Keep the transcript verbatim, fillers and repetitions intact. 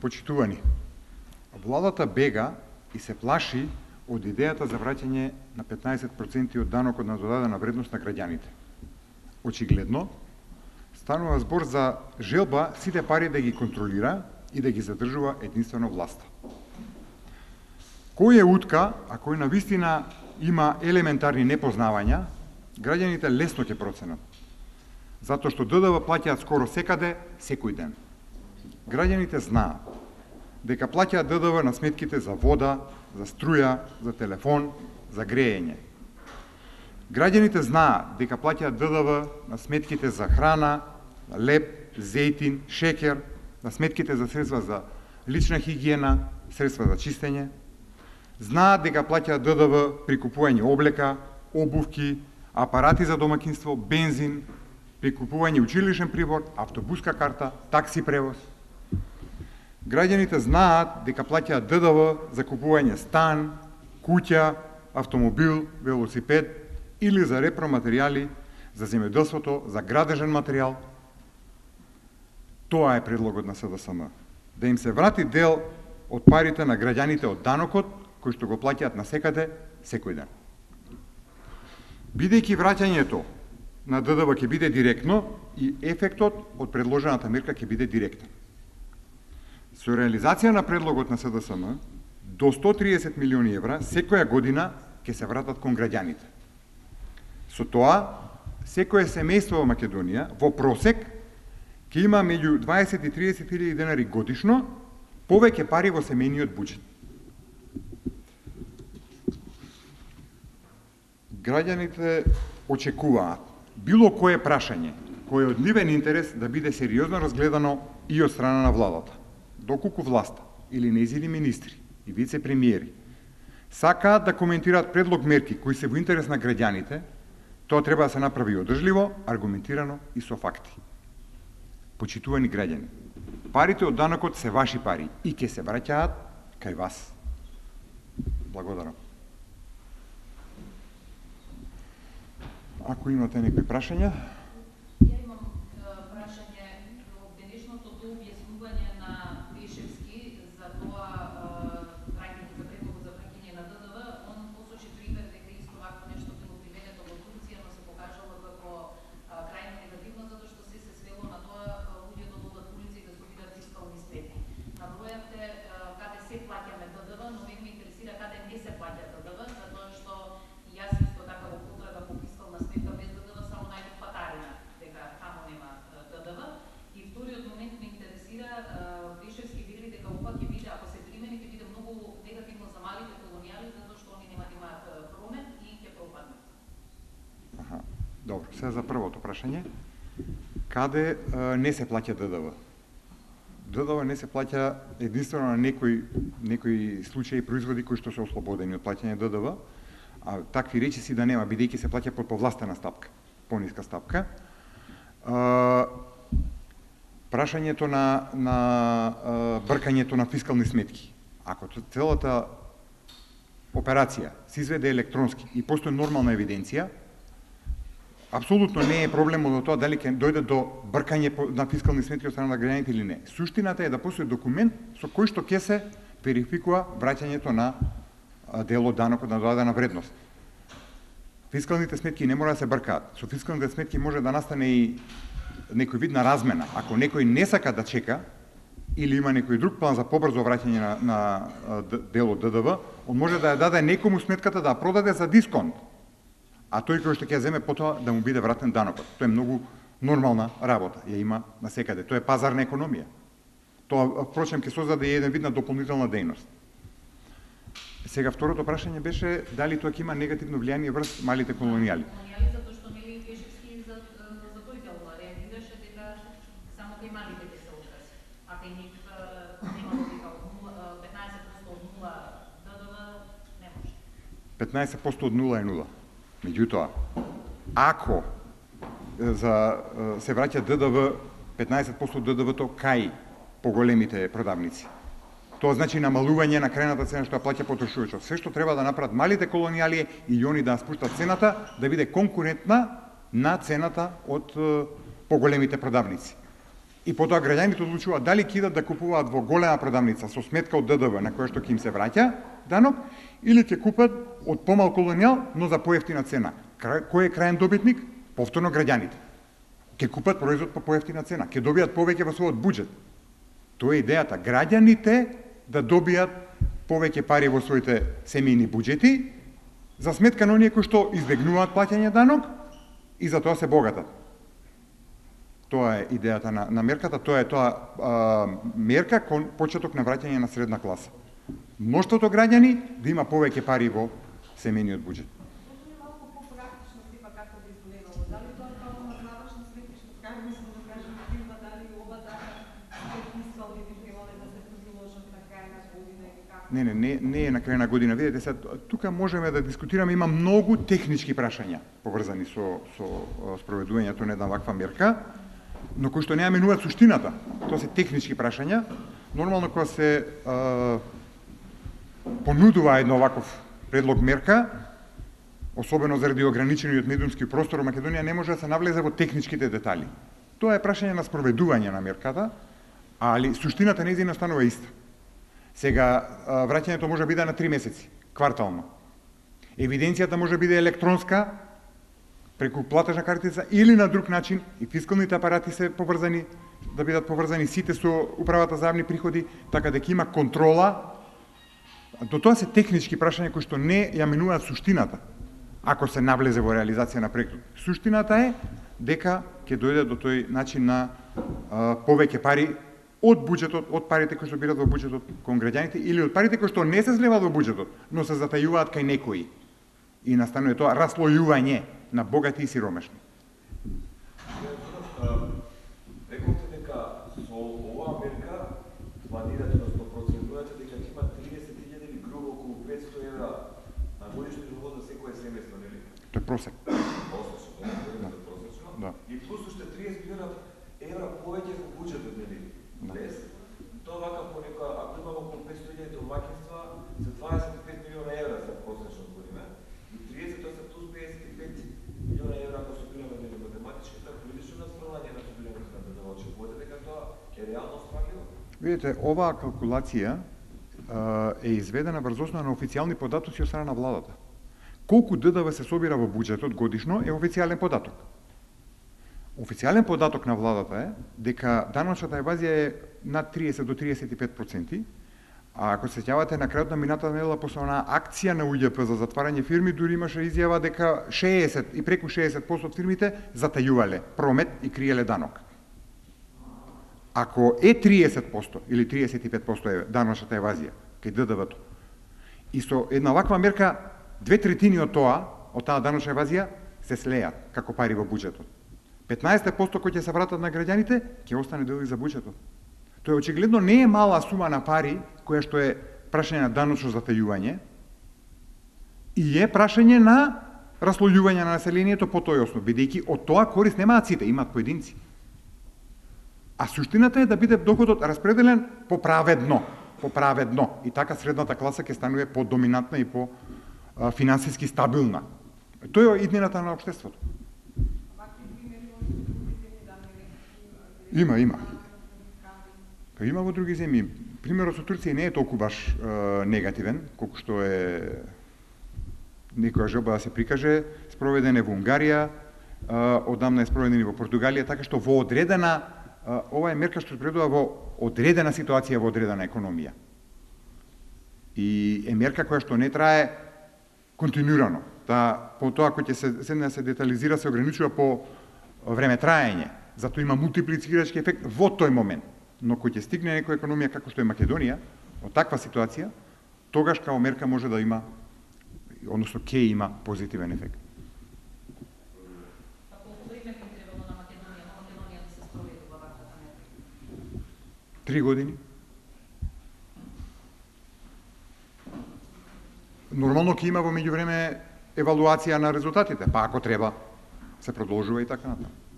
Почитувани, владата бега и се плаши од идејата за враќање на петнаесет проценти од данокот на додадена вредност на граѓаните. Очигледно, станува збор за желба сите пари да ги контролира и да ги задржува единствено власта. Кој е утка, а кој навистина има елементарни непознавања, граѓаните лесно ќе проценат. Затоа што ДДВ плаќаат скоро секаде, секој ден. Граѓаните знаат дека плаќаат ДДВ на сметките за вода, за струја, за телефон, за грејење. Граѓаните знаат дека плаќаат ДДВ на сметките за храна, леб, зејтин, шеќер, на сметките за средства за лична хигиена, средства за чистење. Знаат дека плаќаат ДДВ при купување облека, обувки, апарати за домакинство, бензин, при купување училишен прибор, автобуска карта, такси превоз. Граѓаните знаат дека плаќаат ДДВ за купување стан, куќа, автомобил, велосипед или за репроматеријали, за земјоделството, за градежен материјал. Тоа е предлогот на СДСМ. Да им се врати дел од парите на граѓаните од данокот, кои што го плаќаат насекаде, секој ден. Бидејќи враќањето на ДДВ ќе биде директно и ефектот од предложената мерка ќе биде директен. Со реализација на предлогот на СДСМ, до сто триесет милиони евра секоја година ќе се вратат кон граѓаните. Со тоа, секое семејство во Македонија во просек ќе има меѓу дваесет и триесет илјади денари годишно повеќе пари во семејниот буџет. Граѓаните очекуваат било кое прашање, кој е од нивен интерес да биде сериозно разгледано и од страна на владата. Доколку власта или нејзини министри и вице-премиери сакаат да коментираат предлог мерки кои се во интерес на граѓаните, тоа треба да се направи одржливо, аргументирано и со факти. Почитувани граѓани, парите од данокот се ваши пари и ќе се враќаат кај вас. Благодарам. Ако имате некои прашања? Ја имам прашање до денешното дообјаснување на Пешевски за тоа враќање за предлогот за враќање на ДДВ. Он посочи пример дека исто вакво нешто било приведено во Турција, но се покажало како крајно негативно затоа што се се свело на тоа луѓето да одат улици и да се обидат фискални сметки. Набројавте каде се плаќаме ДДВ, но ме интересира каде не се плаќа ДДВ, затоа што јас исто така во потрага по фискална сметка без ДДВ само најдов Патарина, дека тамо нема ДДВ. И вториот момент ме интересира, Пешевски вели дека ова ќе биде, ако се примени, ќе биде многу негативно за малите колонијали, затоа што они нема да имаат промет и ќе пропаднат. Аха, добро. Сега за првото прашање. Каде а, не се плаќа ДДВ? ДДВ не се плаќа единствено на некои некои случаи производи кои што се ослободени од плаќање ДДВ, а такви речиси да нема, бидејќи се плаќа под повластена стапка, пониска стапка. А, прашањето на, на а, бркањето на фискални сметки. Ако целата операција се изведе електронски и постои нормална евиденција, апсолутно не е проблемот до тоа дали ќе дојде до бркање на фискални сметки од страна на граѓаните или не. Суштината е да постои документ со кој што ќе се верификува враќањето на дел од данокот на додадена вредност. Фискалните сметки не мора да се бркаат. Со фискалните сметки може да настане и некој вид на размена. Ако некој не сака да чека или има некој друг план за побрзо враќање на, на дел од ДДВ, он може да ја даде некому сметката да ја продаде за дисконт, а тој кој што ќе ја земе потоа да му биде вратен данокот. Тоа е многу нормална работа, ја има насекаде. Тоа е пазарна економија. Тоа, впрочем, ќе создаде еден вид на дополнителна дејност. Сега второто прашање беше дали тоа ќе има негативно влијание врз малите колонијали. Колонијали затоа што нели Пешевски за за тој дел реагираше дека само кај малите ќе се отрази. А кај нив нема логика петнаесет проценти од нула ДДВ не може. петнаесет проценти од нула е нула. Меѓутоа, ако за се враќа ДДВ петнаесет проценти од ДДВ-то кај поголемите продавници, тоа значи намалување на крајната цена што ја плаќа потрошувачот. Се што треба да направат малите колонијали и они да спуштат цената да биде конкурентна на цената од поголемите продавници. И потоа граѓаните одлучуваат дали ќе идат да купуваат во голема продавница со сметка од ДДВ на која што ќе им се враќа данок, или ќе купат од помал колонијал, но за поевтина цена. Кој е крајен добитник? Повторно граѓаните. Ќе купат производ по поевтина цена, ќе добијат повеќе во својот буџет. Тоа е идејата. Граѓаните да добијат повеќе пари во своите семејни буџети, за сметка на оние кои што избегнуваат плаќање данок и за тоа се богатат. Тоа е идејата на, на мерката, тоа е тоа а, мерка кон почеток на враќање на средна класа. Мноштвото граѓани да има повеќе пари во семејниот буџет. Малку попрактично типа како би изгледало. Дали тоа како на завршна сметка, како мислам да кажем фирма, дали ова дата фискални би требале да се предложат на крај на година или како? Не, не, не, не е на крај на година. Видете, сега тука можеме да дискутираме, има многу технички прашања поврзани со со спроведувањето на една ваква мерка, но кои што не ја менуваат суштината. Тоа се технички прашања. Нормално кога се а, понудува едно ваков предлог мерка, особено заради ограничениот медиумски простор во Македонија, не може да се навлезе во техничките детали. Тоа е прашање на спроведување на мерката, али суштината нејзина станува иста. Сега, враќањето може биде на три месеци, квартално. Евиденцијата може биде електронска, преку платежна картица или на друг начин, и фискалните апарати се поврзани, да бидат поврзани сите со управата за јавни приходи, така дека има контрола. До тоа се технички прашања кои што не ја менуваат суштината, ако се навлезе во реализација на проектот. Суштината е дека ќе дојде до тој начин на а, повеќе пари од буџетот, од парите кои што бидат во буџетот кон граѓаните, или од парите кои што не се злеваат во буџетот, но се затајуваат кај некои. И настанува тоа раслојување на богати и сиромашни. Рековте дека со оваа мерка планирате, односно проценувате дека ќе има триесет илјади или грубо околу петстотини евра на годишни доход за секое семејство, нели? Тоа е просек. Просечно, тоа е просечно. Да. И плюс уште триесет милиона евра повеќе во буџетот, нели? Да. Лес. Тоа вака по нека, ако имаме околу петстотини илјади домаќинства, за дваесет и пет милиона евра за просечно година. И триесет се плюс педесет и пет милиона евра ако собираме нели математичката, прилично настрување на собирањето на ДДВ. Очекувате дека тоа е реално остварливо? Видите, оваа калкулација а, е изведена врз основа на официјални податоци од страна на владата. Колку ДДВ се собира во буџетот годишно е официјален податок. Официјален податок на владата е дека даночната евазија е над триесет до триесет и пет проценти, а ако се сеќавате на крајот на минатата недела после онаа акција на У Ѓ П за затварање фирми, дури имаше изјава дека шеесет и преку шеесет проценти од фирмите затајувале промет и криеле данок. Ако е триесет проценти или триесет и пет проценти е даночната евазија кај ДДВ-то, и со една ваква мерка две третини од тоа, од таа даночна евазија, се слеат како пари во буџетот. петнаесет проценти кои ќе се вратат на граѓаните, ќе остане дел и за буџетот. Тоа очигледно не е мала сума на пари, која што е прашање на даночно затајување, и е прашање на раслојување на населението по тој основ, бидејќи од тоа корист немаат сите, имаат поединци. А суштината е да биде доходот распределен поправедно, поправедно, и така средната класа ќе станува подоминантна и по а, финансиски стабилна. Тоа е иднината на општеството. Има, има. Па има во други земји. Примерот со Турција не е толку баш е, негативен, колку што е некоја желба да се прикаже. Спроведен е во Унгарија, е, одамна е спроведен и во Португалија, така што во одредена, е, ова е мерка што спредува во одредена ситуација во одредена економија. И е мерка која што не трае континуирано. Та, по тоа кој ќе се, се, се детализира, се ограничува по време траење. Затоа има мултиплицирачки ефект во тој момент. Но кој ќе стигне некоја економија како што е Македонија, од таква ситуација, тогаш као мерка може да има, односно ќе има позитивен ефект. А колку време би требало на Македонија, на Македонија да се спроведува ваквата мерка? Три години. Нормално ќе има во меѓувреме евалуација на резултатите, па ако треба се продолжува и така натаму.